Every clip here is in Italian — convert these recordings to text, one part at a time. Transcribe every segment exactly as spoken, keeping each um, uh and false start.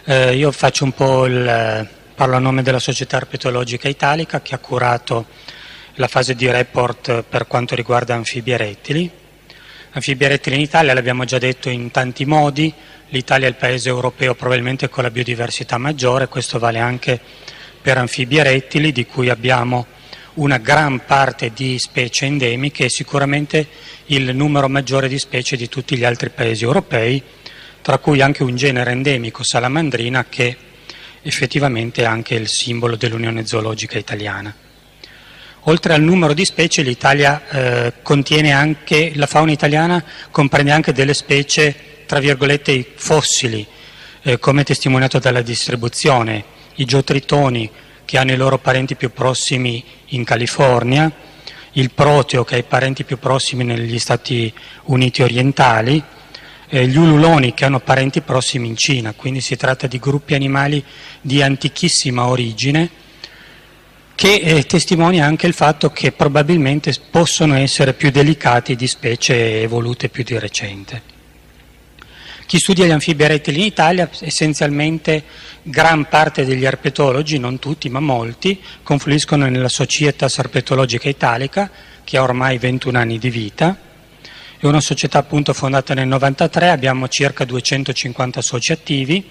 Eh, io faccio un po' il, parlo a nome della Società Herpetologica Italica, che ha curato la fase di report per quanto riguarda anfibi e rettili. Anfibi e rettili in Italia, l'abbiamo già detto in tanti modi, l'Italia è il paese europeo probabilmente con la biodiversità maggiore, questo vale anche per anfibi e rettili, di cui abbiamo una gran parte di specie endemiche e sicuramente il numero maggiore di specie di tutti gli altri paesi europei, tra cui anche un genere endemico, salamandrina, che effettivamente è anche il simbolo dell'Unione Zoologica Italiana. Oltre al numero di specie, l'Italia eh, contiene anche, la fauna italiana comprende anche delle specie, tra virgolette, fossili, eh, come testimoniato dalla distribuzione, i geotritoni, che hanno i loro parenti più prossimi in California, il proteo, che ha i parenti più prossimi negli Stati Uniti orientali, eh, gli ululoni, che hanno parenti prossimi in Cina, quindi si tratta di gruppi animali di antichissima origine, che eh, testimonia anche il fatto che probabilmente possono essere più delicati di specie evolute più di recente. Chi studia gli anfibi e rettili in Italia, essenzialmente gran parte degli erpetologi, non tutti ma molti, confluiscono nella Societas Herpetologica Italica, che ha ormai ventuno anni di vita. È una società appunto fondata nel novantatré, abbiamo circa duecentocinquanta soci attivi.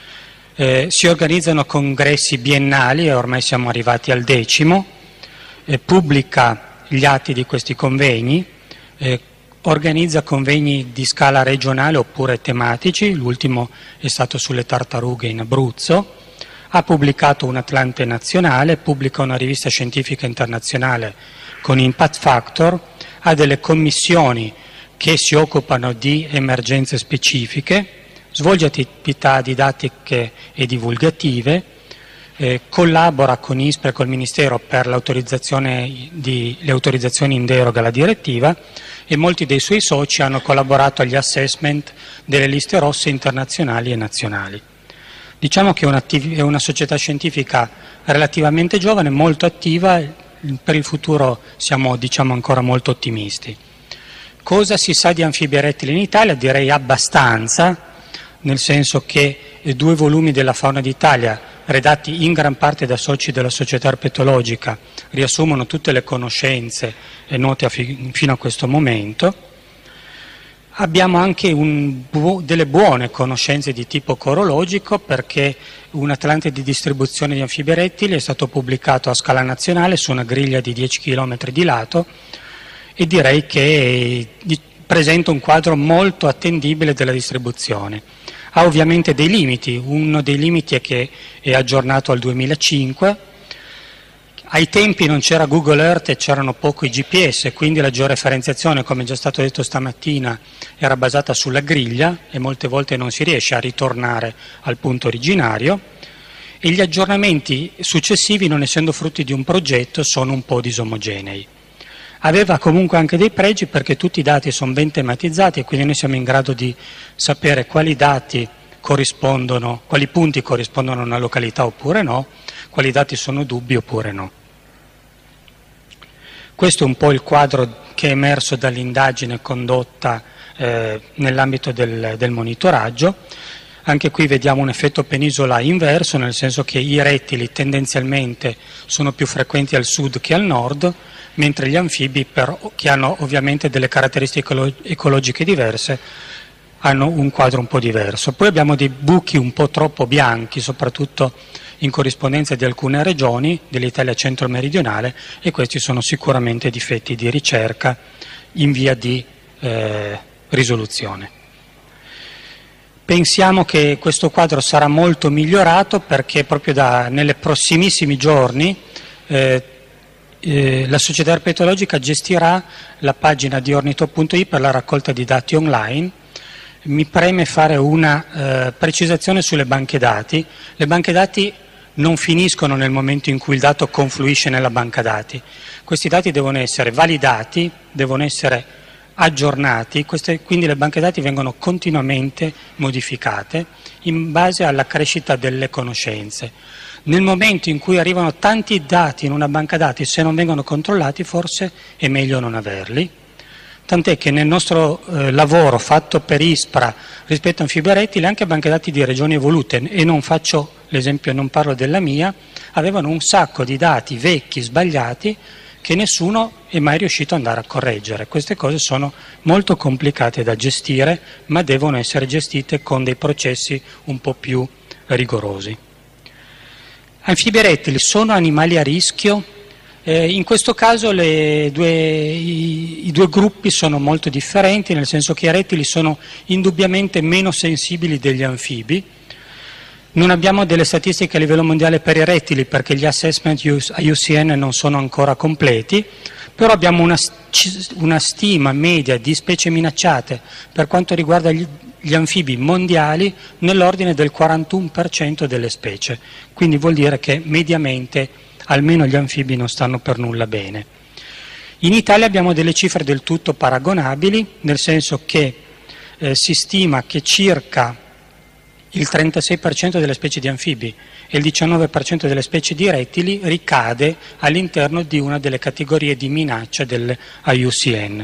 Eh, si organizzano congressi biennali e ormai siamo arrivati al decimo, eh, pubblica gli atti di questi convegni, eh, organizza convegni di scala regionale oppure tematici, l'ultimo è stato sulle tartarughe in Abruzzo, ha pubblicato un Atlante nazionale, pubblica una rivista scientifica internazionale con Impact Factor, ha delle commissioni che si occupano di emergenze specifiche, svolge attività didattiche e divulgative, eh, collabora con I S P R E e col Ministero per l'autorizzazione di, le autorizzazioni in deroga alla direttiva e molti dei suoi soci hanno collaborato agli assessment delle liste rosse internazionali e nazionali. Diciamo che è, è una società scientifica relativamente giovane, molto attiva, per il futuro siamo diciamo, ancora molto ottimisti. Cosa si sa di anfibi e rettili in Italia? Direi abbastanza, nel senso che due volumi della fauna d'Italia, redatti in gran parte da soci della Società Herpetologica, riassumono tutte le conoscenze note a fi- fino a questo momento. Abbiamo anche un bu- delle buone conoscenze di tipo corologico, perché un Atlante di distribuzione di anfibi e rettili è stato pubblicato a scala nazionale su una griglia di dieci chilometri di lato e direi che presenta un quadro molto attendibile della distribuzione. Ha ovviamente dei limiti, uno dei limiti è che è aggiornato al duemilacinque, ai tempi non c'era Google Earth e c'erano poco i G P S, quindi la georeferenziazione, come è già stato detto stamattina, era basata sulla griglia e molte volte non si riesce a ritornare al punto originario e gli aggiornamenti successivi, non essendo frutti di un progetto, sono un po' disomogenei. Aveva comunque anche dei pregi perché tutti i dati sono ben tematizzati e quindi noi siamo in grado di sapere quali dati corrispondono, quali punti corrispondono a una località oppure no, quali dati sono dubbi oppure no. Questo è un po' il quadro che è emerso dall'indagine condotta eh, nell'ambito del, del monitoraggio. Anche qui vediamo un effetto penisola inverso, nel senso che i rettili tendenzialmente sono più frequenti al sud che al nord, mentre gli anfibi, per, che hanno ovviamente delle caratteristiche ecologiche diverse, hanno un quadro un po' diverso. Poi abbiamo dei buchi un po' troppo bianchi, soprattutto in corrispondenza di alcune regioni dell'Italia centro-meridionale, e questi sono sicuramente difetti di ricerca in via di eh, risoluzione. Pensiamo che questo quadro sarà molto migliorato perché proprio da, nelle prossimissimi giorni eh, eh, la Società Herpetologica gestirà la pagina di ornito punto i per la raccolta di dati online. Mi preme fare una eh, precisazione sulle banche dati. Le banche dati non finiscono nel momento in cui il dato confluisce nella banca dati. Questi dati devono essere validati, devono essere aggiornati, queste, quindi le banche dati vengono continuamente modificate in base alla crescita delle conoscenze. Nel momento in cui arrivano tanti dati in una banca dati, se non vengono controllati forse è meglio non averli. tant'è che nel nostro eh, lavoro fatto per ISPRA rispetto a anfibi rettili, anche banche dati di regioni evolute, e non faccio l'esempio, non parlo della mia, avevano un sacco di dati vecchi, sbagliati, che nessuno è mai riuscito ad andare a correggere. Queste cose sono molto complicate da gestire, ma devono essere gestite con dei processi un po' più rigorosi. Anfibi rettili sono animali a rischio? Eh, in questo caso le due, i, i due gruppi sono molto differenti, nel senso che i rettili sono indubbiamente meno sensibili degli anfibi. Non abbiamo delle statistiche a livello mondiale per i rettili perché gli assessment I U C N non sono ancora completi, però abbiamo una, una stima media di specie minacciate per quanto riguarda gli, gli anfibi mondiali nell'ordine del quarantuno per cento delle specie, quindi vuol dire che mediamente almeno gli anfibi non stanno per nulla bene. In Italia abbiamo delle cifre del tutto paragonabili, nel senso che eh, si stima che circa il trentasei per cento delle specie di anfibi e il diciannove per cento delle specie di rettili ricade all'interno di una delle categorie di minaccia dell'I U C N.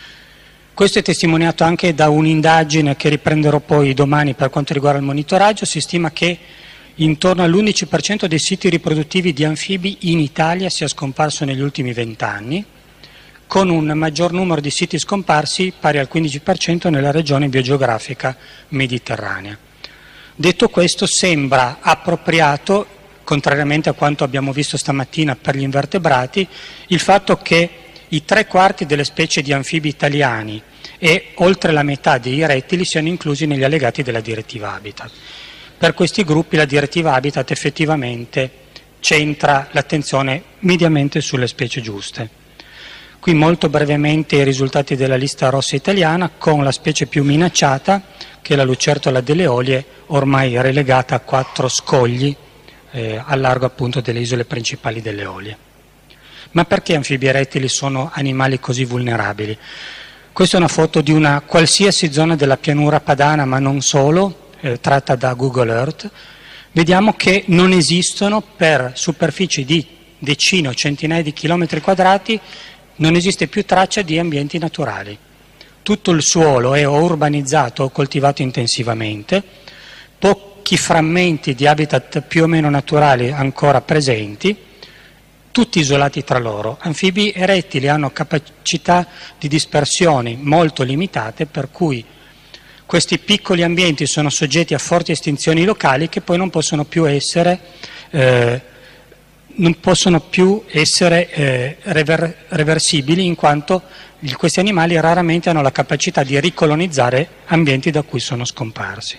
Questo è testimoniato anche da un'indagine che riprenderò poi domani per quanto riguarda il monitoraggio. Si stima che intorno all'undici per cento dei siti riproduttivi di anfibi in Italia sia scomparso negli ultimi vent'anni, con un maggior numero di siti scomparsi pari al quindici per cento nella regione biogeografica mediterranea. Detto questo, sembra appropriato, contrariamente a quanto abbiamo visto stamattina per gli invertebrati, il fatto che i tre quarti delle specie di anfibi italiani e oltre la metà dei rettili siano inclusi negli allegati della direttiva Habitat. Per questi gruppi la direttiva Habitat effettivamente centra l'attenzione mediamente sulle specie giuste. Qui molto brevemente i risultati della lista rossa italiana, con la specie più minacciata, che è la lucertola delle Eolie, ormai relegata a quattro scogli eh, al largo appunto delle isole principali delle Eolie. Ma perché anfibi e rettili sono animali così vulnerabili? Questa è una foto di una qualsiasi zona della pianura padana, ma non solo, eh, tratta da Google Earth. Vediamo che non esistono per superfici di decine o centinaia di chilometri quadrati, non esiste più traccia di ambienti naturali. Tutto il suolo è o urbanizzato o coltivato intensivamente, pochi frammenti di habitat più o meno naturali ancora presenti, tutti isolati tra loro. Anfibi e rettili hanno capacità di dispersione molto limitate, per cui questi piccoli ambienti sono soggetti a forti estinzioni locali che poi non possono più essere eh, non possono più essere eh, rever- reversibili, in quanto questi animali raramente hanno la capacità di ricolonizzare ambienti da cui sono scomparsi.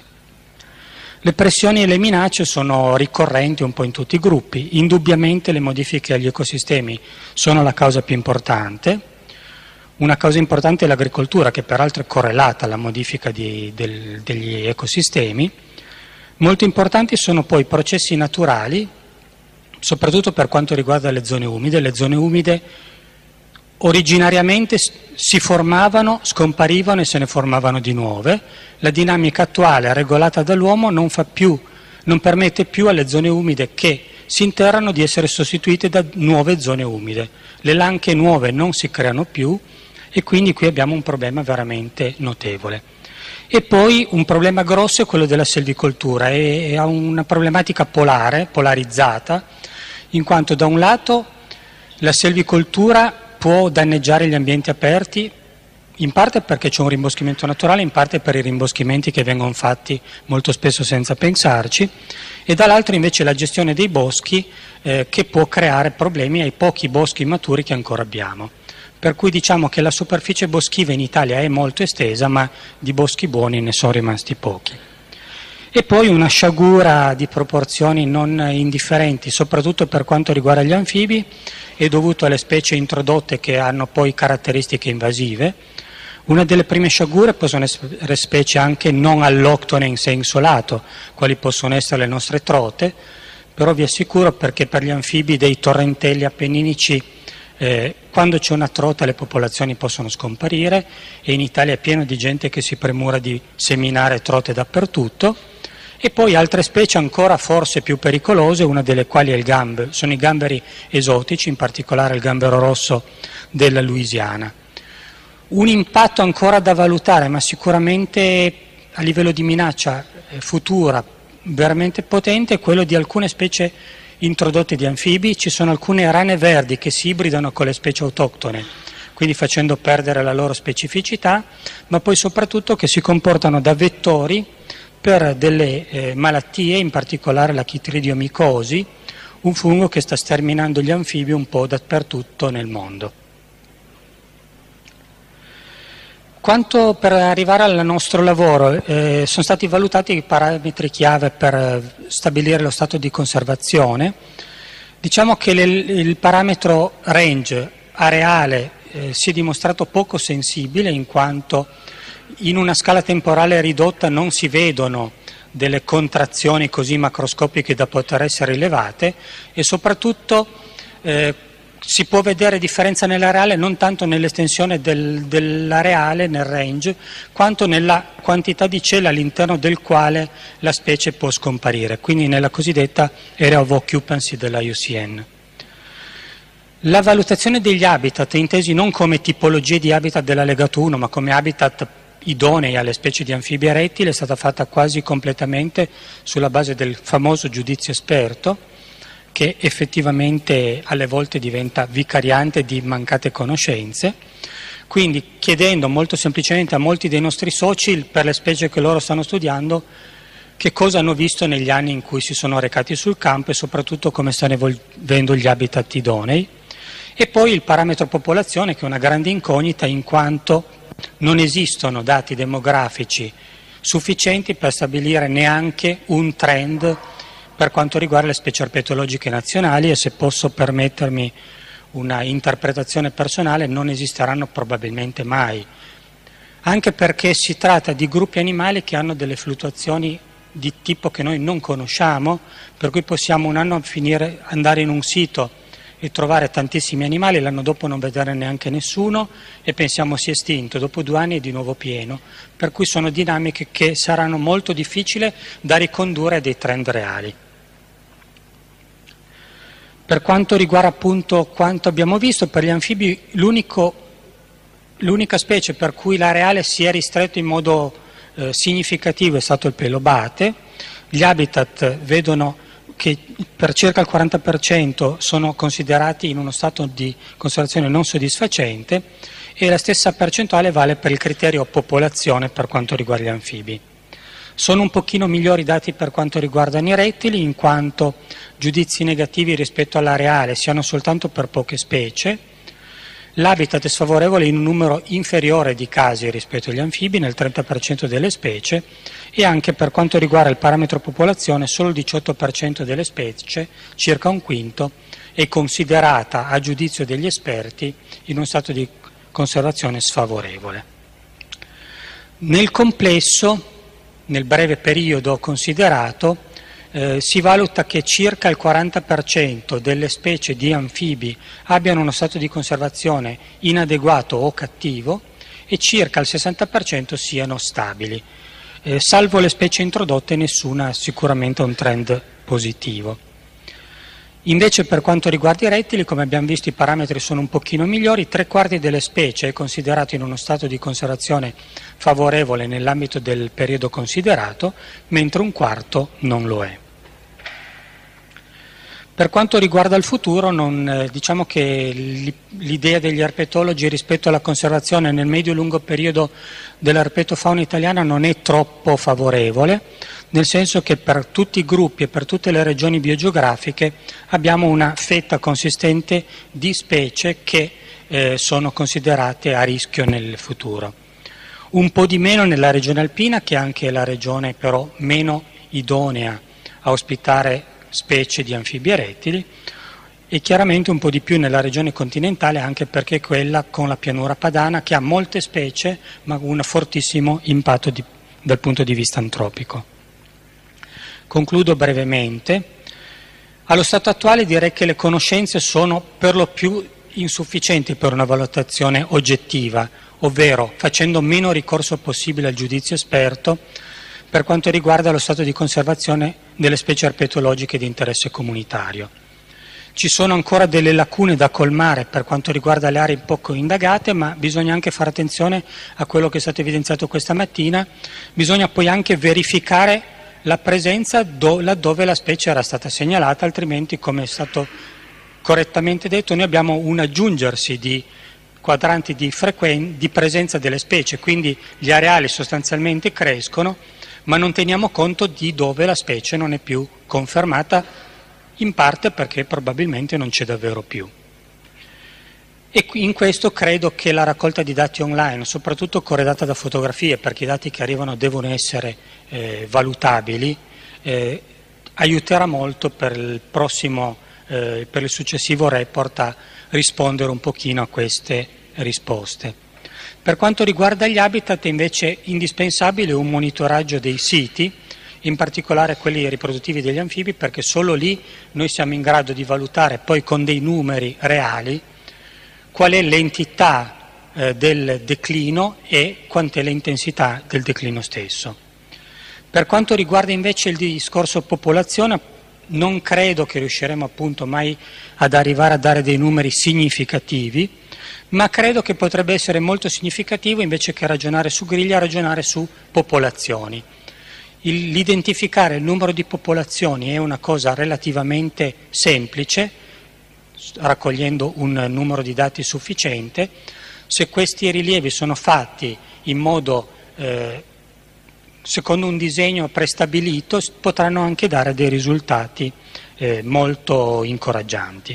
Le pressioni e le minacce sono ricorrenti un po' in tutti i gruppi. Indubbiamente le modifiche agli ecosistemi sono la causa più importante. Una causa importante è l'agricoltura, che peraltro è correlata alla modifica di, del, degli ecosistemi. Molto importanti sono poi i processi naturali, soprattutto per quanto riguarda le zone umide. Le zone umide originariamente si formavano, scomparivano e se ne formavano di nuove. La dinamica attuale, regolata dall'uomo, non fa più, non permette più alle zone umide che si interrano di essere sostituite da nuove zone umide. Le lanche nuove non si creano più e quindi qui abbiamo un problema veramente notevole. E poi un problema grosso è quello della selvicoltura, e ha una problematica polare, polarizzata, in quanto da un lato la selvicoltura può danneggiare gli ambienti aperti, in parte perché c'è un rimboschimento naturale, in parte per i rimboschimenti che vengono fatti molto spesso senza pensarci, e dall'altro invece la gestione dei boschi eh, che può creare problemi ai pochi boschi maturi che ancora abbiamo. Per cui diciamo che la superficie boschiva in Italia è molto estesa, ma di boschi buoni ne sono rimasti pochi. E poi una sciagura di proporzioni non indifferenti, soprattutto per quanto riguarda gli anfibi, è dovuto alle specie introdotte che hanno poi caratteristiche invasive. Una delle prime sciagure possono essere specie anche non alloctone in senso lato, quali possono essere le nostre trote, però vi assicuro, perché per gli anfibi dei torrentelli appenninici eh, quando c'è una trota le popolazioni possono scomparire, e in Italia è pieno di gente che si premura di seminare trote dappertutto. E poi altre specie ancora forse più pericolose, una delle quali è il gambero, sono i gamberi esotici, in particolare il gambero rosso della Louisiana. Un impatto ancora da valutare, ma sicuramente a livello di minaccia futura veramente potente, è quello di alcune specie introdotte di anfibi. Ci sono alcune rane verdi che si ibridano con le specie autoctone, quindi facendo perdere la loro specificità, ma poi soprattutto che si comportano da vettori per delle eh, malattie, in particolare la chitridiomicosi, un fungo che sta sterminando gli anfibi un po' dappertutto nel mondo. Quanto per arrivare al nostro lavoro, eh, sono stati valutati i parametri chiave per stabilire lo stato di conservazione. Diciamo che le, il parametro range areale eh, si è dimostrato poco sensibile, in quanto in una scala temporale ridotta non si vedono delle contrazioni così macroscopiche da poter essere rilevate, e soprattutto eh, si può vedere differenza nell'areale non tanto nell'estensione del, dell'areale, nel range, quanto nella quantità di celle all'interno del quale la specie può scomparire, quindi nella cosiddetta area of occupancy della I U C N. La valutazione degli habitat, intesi non come tipologie di habitat dell'allegato uno, ma come habitat idonei alle specie di anfibi e rettili, è stata fatta quasi completamente sulla base del famoso giudizio esperto, che effettivamente alle volte diventa vicariante di mancate conoscenze, quindi chiedendo molto semplicemente a molti dei nostri soci, per le specie che loro stanno studiando, che cosa hanno visto negli anni in cui si sono recati sul campo e soprattutto come stanno evolvendo gli habitat idonei. E poi il parametro popolazione, che è una grande incognita, in quanto non esistono dati demografici sufficienti per stabilire neanche un trend per quanto riguarda le specie erpetologiche nazionali, e se posso permettermi una interpretazione personale, non esisteranno probabilmente mai, anche perché si tratta di gruppi animali che hanno delle fluttuazioni di tipo che noi non conosciamo, per cui possiamo un anno finire, andare in un sito e trovare tantissimi animali, l'anno dopo non vedere neanche nessuno e pensiamo sia estinto, dopo due anni è di nuovo pieno, per cui sono dinamiche che saranno molto difficili da ricondurre a dei trend reali. Per quanto riguarda appunto quanto abbiamo visto, per gli anfibi l'unico, l'unica specie per cui l'areale si è ristretto in modo eh, significativo è stato il pelobate. Gli habitat vedono che per circa il quaranta per cento sono considerati in uno stato di conservazione non soddisfacente, e la stessa percentuale vale per il criterio popolazione per quanto riguarda gli anfibi. Sono un pochino migliori i dati per quanto riguardano i rettili, in quanto giudizi negativi rispetto all'areale si hanno soltanto per poche specie. L'habitat è sfavorevole in un numero inferiore di casi rispetto agli anfibi, nel trenta per cento delle specie, e anche per quanto riguarda il parametro popolazione solo il diciotto per cento delle specie, circa un quinto, è considerata a giudizio degli esperti in uno stato di conservazione sfavorevole. Nel complesso, nel breve periodo considerato, eh, si valuta che circa il quaranta per cento delle specie di anfibi abbiano uno stato di conservazione inadeguato o cattivo, e circa il sessanta per cento siano stabili. Eh, salvo le specie introdotte, nessuna ha sicuramente un trend positivo. Invece per quanto riguarda i rettili, come abbiamo visto, i parametri sono un pochino migliori. Tre quarti delle specie è considerato in uno stato di conservazione favorevole nell'ambito del periodo considerato, mentre un quarto non lo è. Per quanto riguarda il futuro, non, diciamo che l'idea degli erpetologi rispetto alla conservazione nel medio-lungo periodo dell'erpetofauna italiana non è troppo favorevole, nel senso che per tutti i gruppi e per tutte le regioni biogeografiche abbiamo una fetta consistente di specie che eh, sono considerate a rischio nel futuro. Un po' di meno nella regione alpina, che è anche la regione però meno idonea a ospitare specie di anfibi e rettili, e chiaramente un po' di più nella regione continentale, anche perché è quella con la pianura padana che ha molte specie ma un fortissimo impatto di, dal punto di vista antropico. Concludo brevemente. Allo stato attuale direi che le conoscenze sono per lo più insufficienti per una valutazione oggettiva, ovvero facendo meno ricorso possibile al giudizio esperto per quanto riguarda lo stato di conservazione delle specie erpetologiche di interesse comunitario. Ci sono ancora delle lacune da colmare per quanto riguarda le aree poco indagate, ma bisogna anche fare attenzione a quello che è stato evidenziato questa mattina. Bisogna poi anche verificare la presenza do, laddove la specie era stata segnalata, altrimenti, come è stato correttamente detto, noi abbiamo un aggiungersi di quadranti di, frequen- di presenza delle specie, quindi gli areali sostanzialmente crescono, ma non teniamo conto di dove la specie non è più confermata, in parte perché probabilmente non c'è davvero più. E in questo credo che la raccolta di dati online, soprattutto corredata da fotografie, perché i dati che arrivano devono essere eh, valutabili, eh, aiuterà molto per il prossimo, eh, per il successivo report a rispondere un pochino a queste risposte. Per quanto riguarda gli habitat, invece, è indispensabile un monitoraggio dei siti, in particolare quelli riproduttivi degli anfibi, perché solo lì noi siamo in grado di valutare poi con dei numeri reali qual è l'entità eh, del declino e quant'è l'intensità del declino stesso. Per quanto riguarda invece il discorso popolazione, non credo che riusciremo appunto mai ad arrivare a dare dei numeri significativi, ma credo che potrebbe essere molto significativo, invece che ragionare su griglia, ragionare su popolazioni. L'identificare il numero di popolazioni è una cosa relativamente semplice, raccogliendo un numero di dati sufficiente. Se questi rilievi sono fatti in modo, eh, secondo un disegno prestabilito, potranno anche dare dei risultati eh, molto incoraggianti.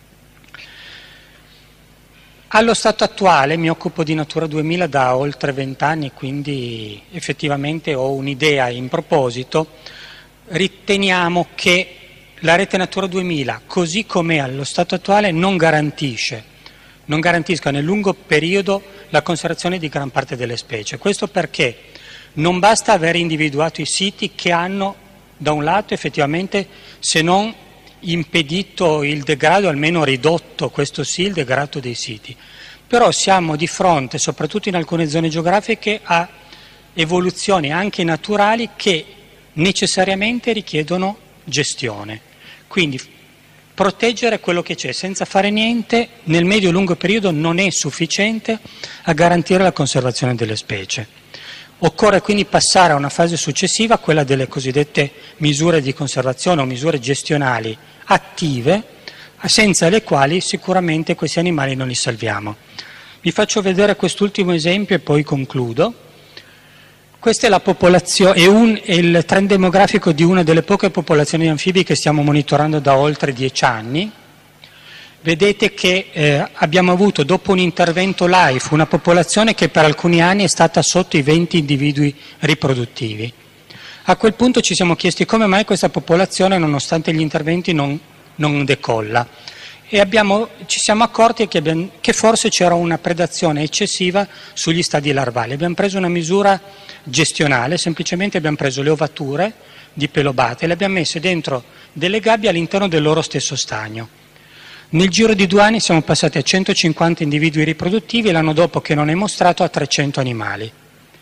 Allo stato attuale mi occupo di Natura duemila da oltre vent'anni, quindi effettivamente ho un'idea in proposito. Riteniamo che la rete Natura duemila, così com'è allo stato attuale, non garantisce, non garantisca nel lungo periodo la conservazione di gran parte delle specie. Questo perché non basta aver individuato i siti che hanno, da un lato, effettivamente, se non impedito il degrado, almeno ridotto, questo sì, il degrado dei siti. Però siamo di fronte, soprattutto in alcune zone geografiche, a evoluzioni anche naturali che necessariamente richiedono gestione. Quindi proteggere quello che c'è senza fare niente nel medio e lungo periodo non è sufficiente a garantire la conservazione delle specie. Occorre quindi passare a una fase successiva, quella delle cosiddette misure di conservazione o misure gestionali attive, senza le quali sicuramente questi animali non li salviamo. Vi faccio vedere quest'ultimo esempio e poi concludo. Questa è la popolazione, è, un, è il trend demografico di una delle poche popolazioni di anfibi che stiamo monitorando da oltre dieci anni. Vedete che eh, abbiamo avuto, dopo un intervento LIFE, una popolazione che per alcuni anni è stata sotto i venti individui riproduttivi. A quel punto ci siamo chiesti come mai questa popolazione, nonostante gli interventi, non, non decolla. E abbiamo, ci siamo accorti che, abbiamo, che forse c'era una predazione eccessiva sugli stadi larvali. Abbiamo preso una misura gestionale, semplicemente abbiamo preso le ovature di pelobate e le abbiamo messe dentro delle gabbie all'interno del loro stesso stagno. Nel giro di due anni siamo passati a centocinquanta individui riproduttivi e l'anno dopo, che non è mostrato, a trecento animali.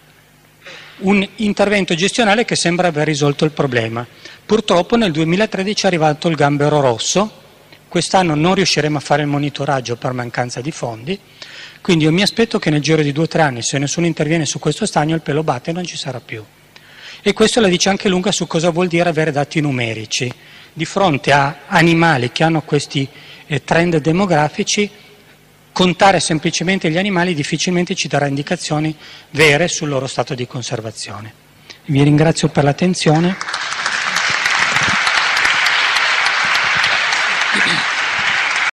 Un intervento gestionale che sembra aver risolto il problema. Purtroppo nel duemilatredici è arrivato il gambero rosso, quest'anno non riusciremo a fare il monitoraggio per mancanza di fondi, quindi io mi aspetto che nel giro di due o tre anni, se nessuno interviene su questo stagno, il pelobate non ci sarà più. E questo la dice anche lunga su cosa vuol dire avere dati numerici. Di fronte a animali che hanno questi eh, trend demografici, contare semplicemente gli animali difficilmente ci darà indicazioni vere sul loro stato di conservazione. Vi ringrazio per l'attenzione.